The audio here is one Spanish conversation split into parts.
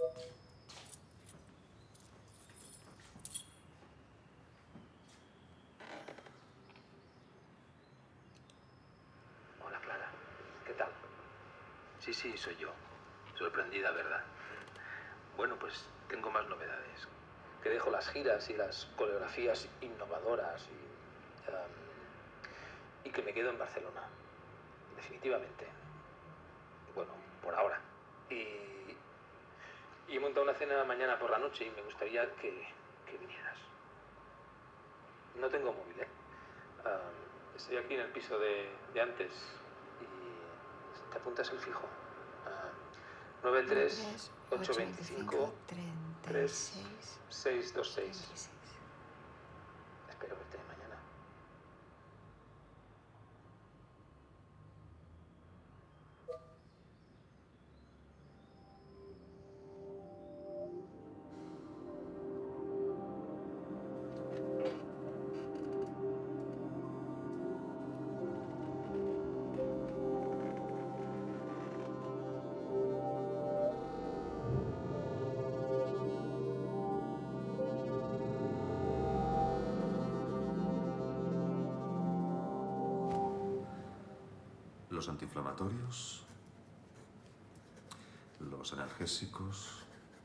Hola, Clara. ¿Qué tal? Sí, sí, soy yo. Sorprendida, ¿verdad? Bueno, pues tengo más novedades. Que dejo las giras y las coreografías innovadoras y que me quedo en Barcelona. Definitivamente. Bueno, por ahora. Y he montado una cena mañana por la noche y me gustaría que vinieras. No tengo móvil, ¿eh? Estoy aquí en el piso de antes y te apuntas el fijo. 93 825 3626. Espero verte mañana. Los antiinflamatorios, los analgésicos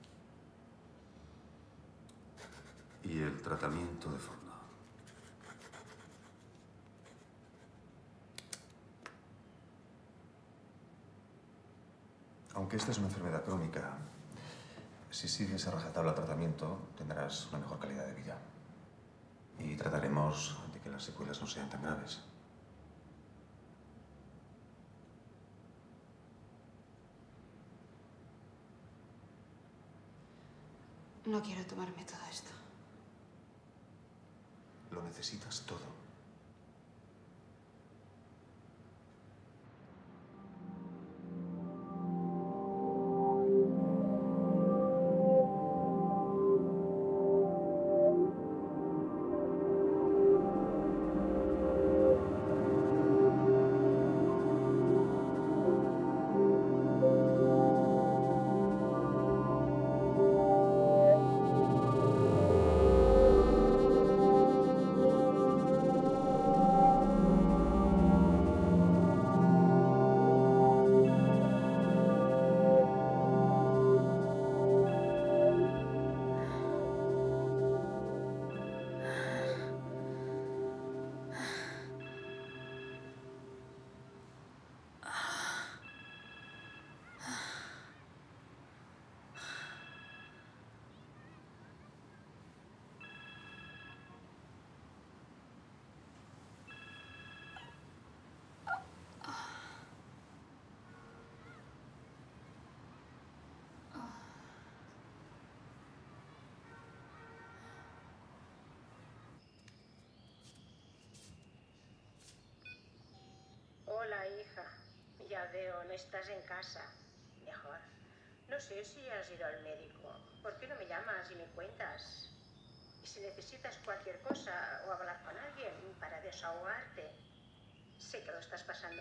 y el tratamiento de fondo. Aunque esta es una enfermedad crónica, si sigues a rajatabla el tratamiento, tendrás una mejor calidad de vida. Y trataremos de que las secuelas no sean tan graves. No quiero tomarme todo esto. Lo necesitas todo. Hola, hija. Ya veo, no estás en casa. Mejor. No sé si has ido al médico. ¿Por qué no me llamas y me cuentas? Y si necesitas cualquier cosa o hablar con alguien para desahogarte, sé que lo estás pasando.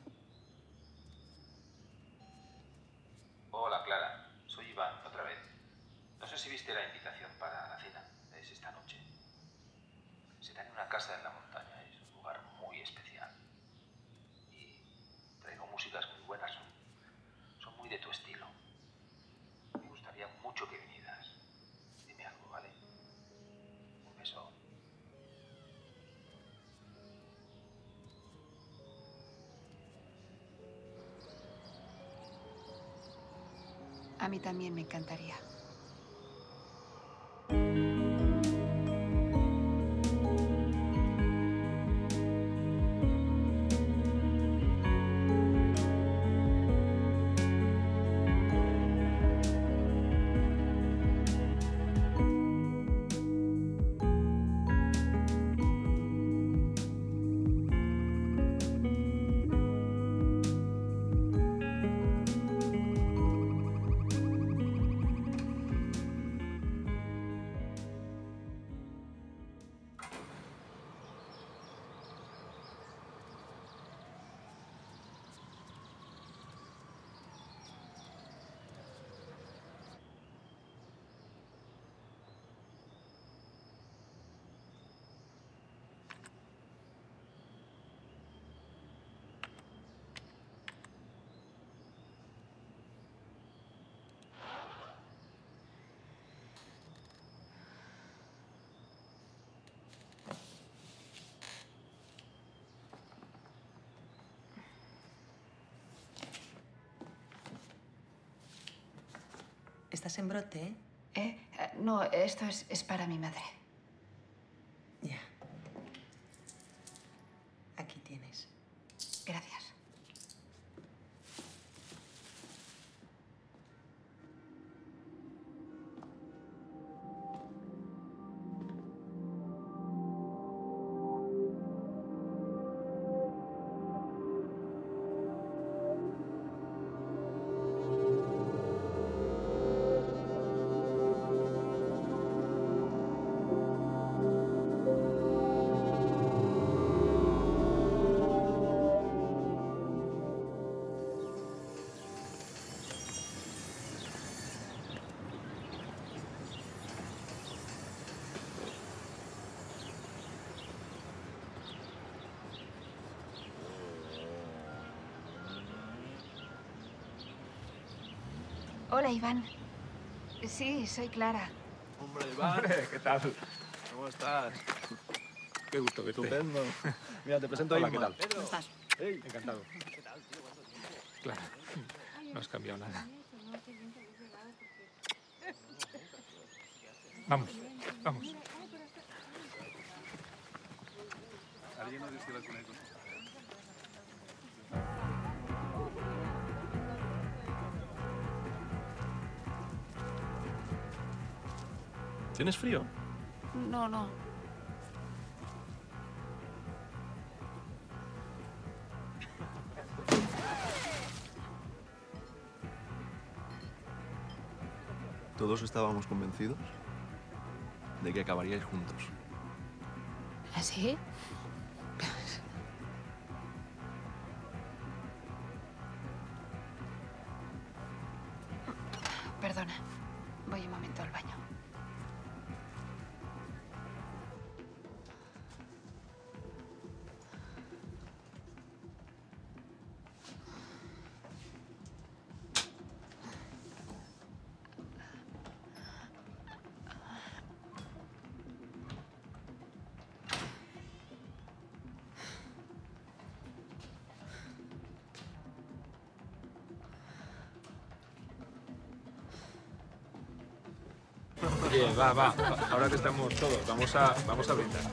Hola, Clara. Soy Iván, otra vez. No sé si viste la invitación para la cena. Es esta noche. Será en una casa en la montaña. Es un lugar muy especial. Y traigo músicas muy buenas. Son muy de tu estilo. Me gustaría mucho que vinieras. Dime algo, ¿vale? Un beso. A mí también me encantaría. ¿Estás en brote? No, esto es para mi madre. Ya. Aquí tienes. Gracias. Hola, Iván. Sí, soy Clara. Hombre, Iván. Hombre, ¿qué tal? ¿Cómo estás? Qué gusto que tú. Estupendo. Mira, te presento Hola, a ¿qué Inma. tal? Pedro. ¿Cómo estás? Hey. Encantado. Claro, no has cambiado nada. Vamos, vamos. ¿Tienes frío? No, no. Todos estábamos convencidos de que acabaríais juntos. ¿Así? Perdona. Voy un momento al baño. Bien, va. Ahora que estamos todos, vamos a brindar.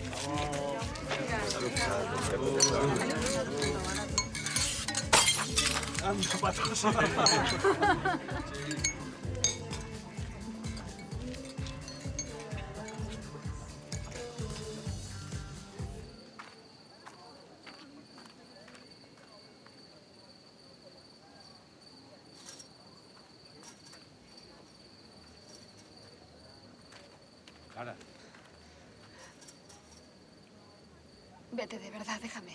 Clara. Vete, de verdad, déjame.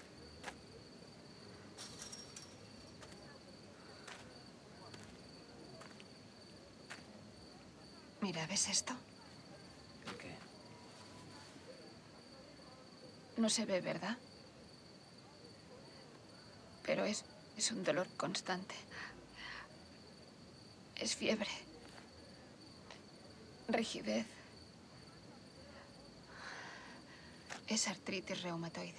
Mira, ¿ves esto? ¿El qué? No se ve, ¿verdad? Pero es un dolor constante. Es fiebre. Rigidez. Es artritis reumatoide.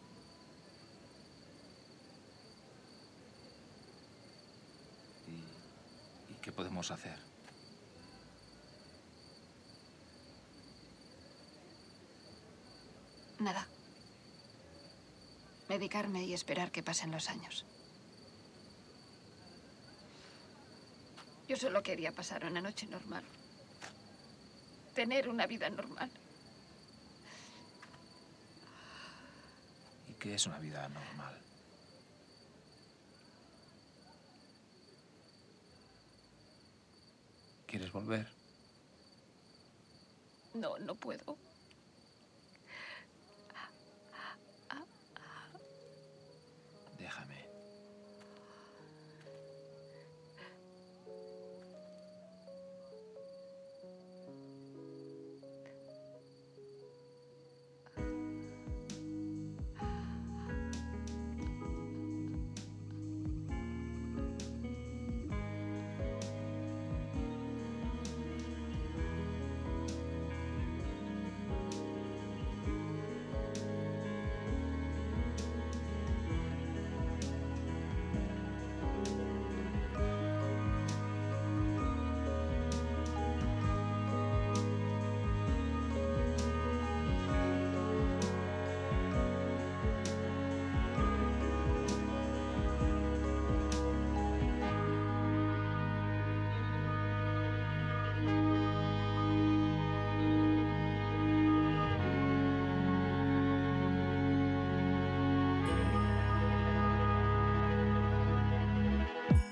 ¿Y qué podemos hacer? Nada. Medicarme y esperar que pasen los años. Yo solo quería pasar una noche normal. Tener una vida normal. ¿Y qué es una vida normal? ¿Quieres volver? No, no puedo. Déjame.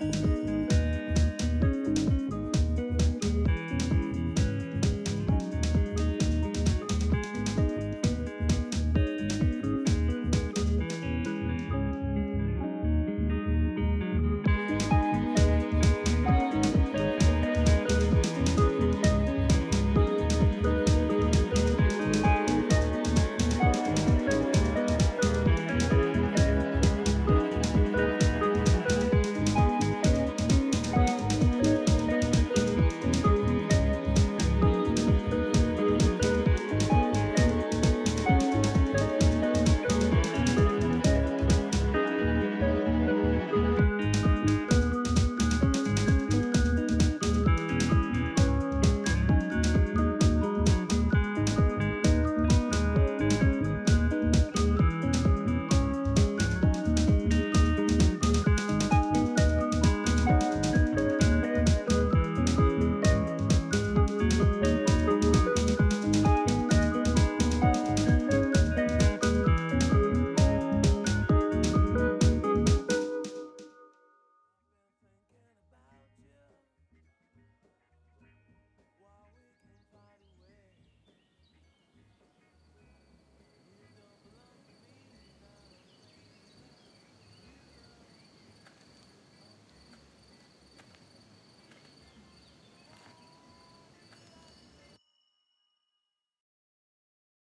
Thank